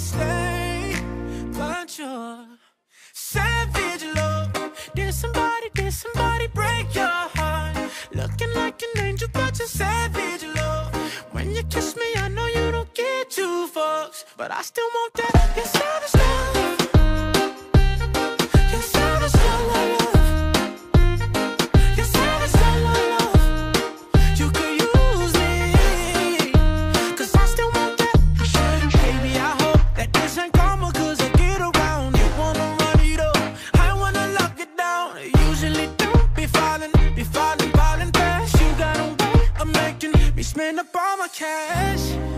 stay, but you're savage love. Did somebody break your heart? Looking like an angel, but you're savage love. When you kiss me, I know you don't get two fucks, but I still want that. You're savage love. You're savage love. You're savage love. You could use me, 'cause I still want that. Baby, I hope that this ain't karma, 'cause I get around. You wanna run it up, I wanna lock it down. Usually don't be falling fast. You got a way of making me spend up all my cash.